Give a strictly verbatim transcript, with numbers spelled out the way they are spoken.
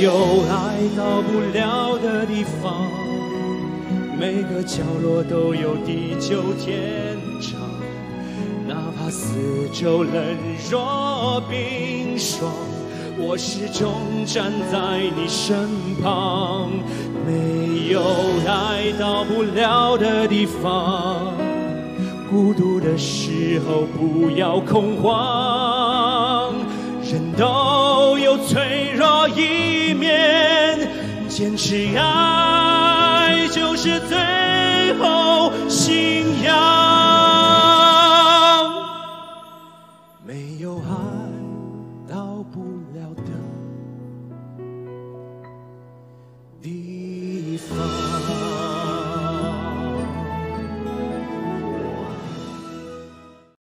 有爱到不了的地方，每个角落都有地久天长。哪怕四周冷若冰霜，我始终站在你身旁。没有爱到不了的地方，孤独的时候不要恐慌。人都有脆弱一面，坚持爱就是最后信仰。没有爱到不了的